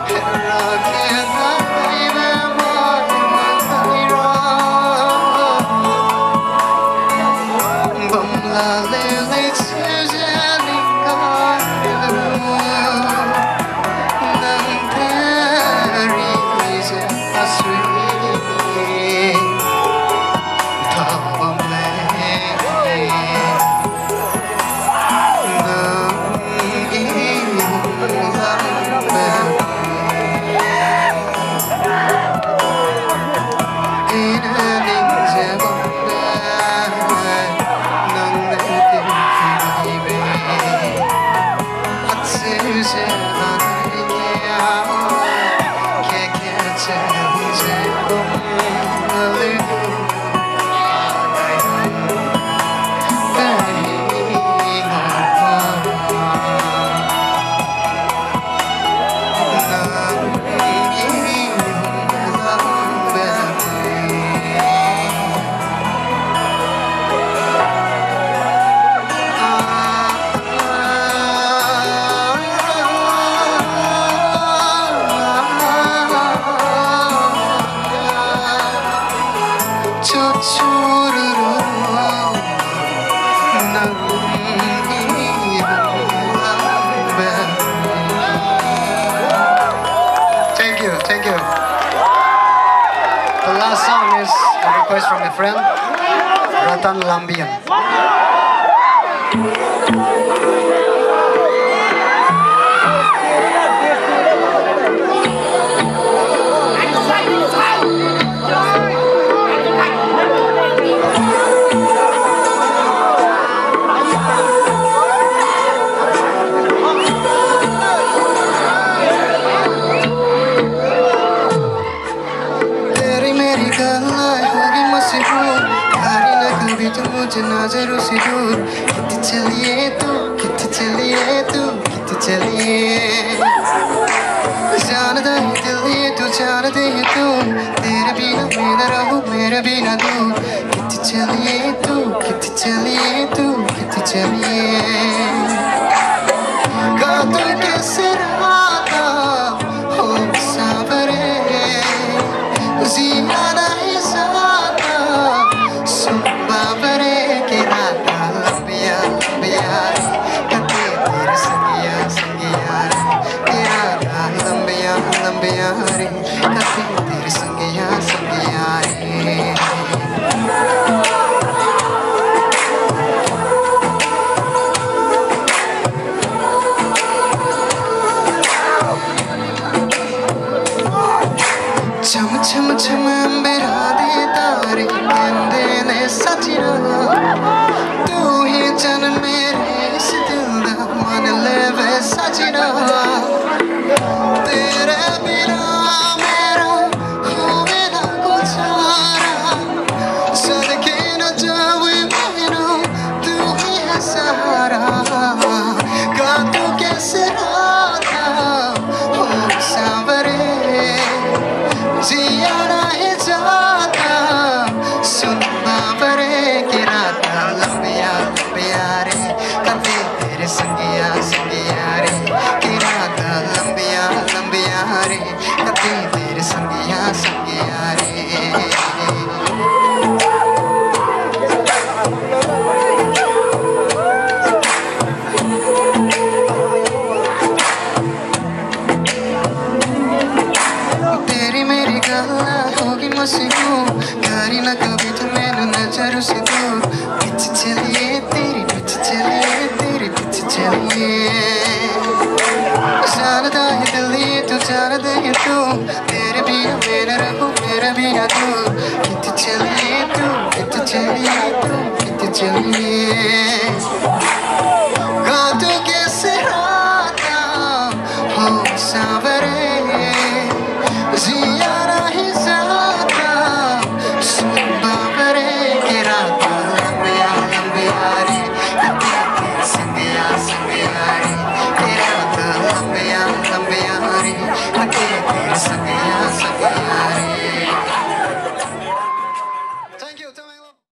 Thank you. The last song is a request from a friend, Ratan Lambian. नजरों से दूर कितने चलिए तू कितने चलिए जानता है दिल ये तू जानते है तू तेरे बिना मैं न रहूं मेरे बिना तू कितने चलिए कहाँ तू कैसे रहता हो सावरे जिया नहीं साता सुन बाबरे छम अंबेरा दे तारे कहंदे ने सजना तू ही जन मेरे इस दिल दा मन लेवे सजना तेरे बिना मेरा होवे ना गुजारा सदके न जावे मैनू तू ही है सहारा का तू कैसे रहता हो सावरे जिया नहीं जाता सुन बाबरे की राता लंबिया रे कभी तेरे संगिया रे की राता लंबिया रे कभी तेरे संगिया रे करी ना कभी तो मैंने नजरों से दूर पीछे चलिए जानता है दिल ये तू जानते है तू तेरे बिना मैं न रहूं मेरा बिना तू कितने चलिए